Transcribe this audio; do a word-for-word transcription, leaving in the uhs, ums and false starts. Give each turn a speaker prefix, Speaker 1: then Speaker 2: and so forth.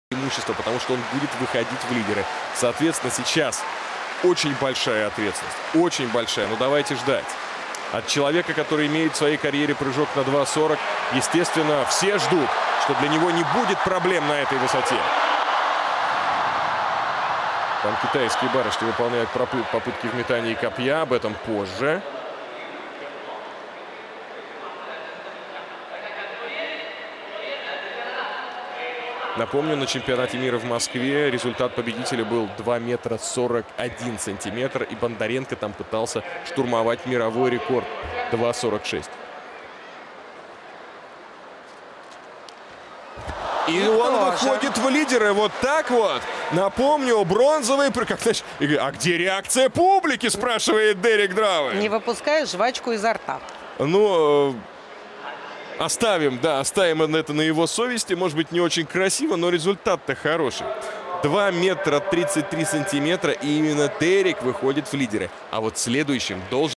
Speaker 1: преимущество, потому что он будет выходить в лидеры. Соответственно, сейчас очень большая ответственность. Очень большая. Но давайте ждать. От человека, который имеет в своей карьере прыжок на два сорок, естественно, все ждут, что для него не будет проблем на этой высоте. Там китайские барышни выполняют попытки в метании копья. Об этом позже. Напомню, на чемпионате мира в Москве результат победителя был два метра сорок один сантиметр. И Бондаренко там пытался штурмовать мировой рекорд два сорок шесть. И он выходит в лидеры вот так вот. Напомню, бронзовый... Как, знаешь, а где реакция публики, спрашивает Дерек Драуэр.
Speaker 2: Не выпуская жвачку изо рта.
Speaker 1: Ну... Оставим, да, оставим это на его совести. Может быть, не очень красиво, но результат-то хороший. два метра тридцать три сантиметра, и именно Дерек выходит в лидеры. А вот следующим должен...